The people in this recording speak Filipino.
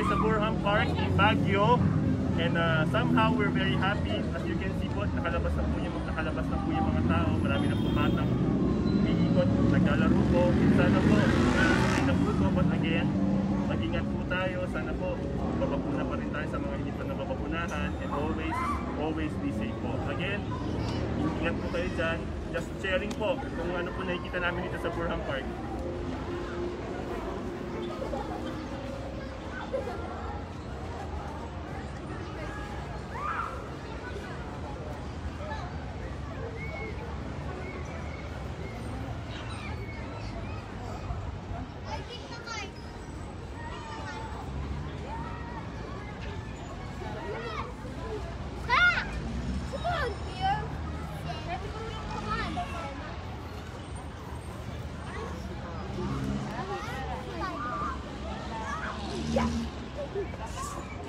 tayo sa Burham Park in Baguio. And somehow we're very happy. As you can see po, nakalabas na po yung mga tao. Marami na po batang iikot, naglalaro po. Sana po, ay na po ito. But again, mag-ingat po tayo. Sana po, babakuna pa rin tayo sa mga hindi pa nababakunahan. And always be safe po. Again, ingat po kayo dyan. Just sharing po kung ano po nakikita namin dito sa Burham Park. Yeah.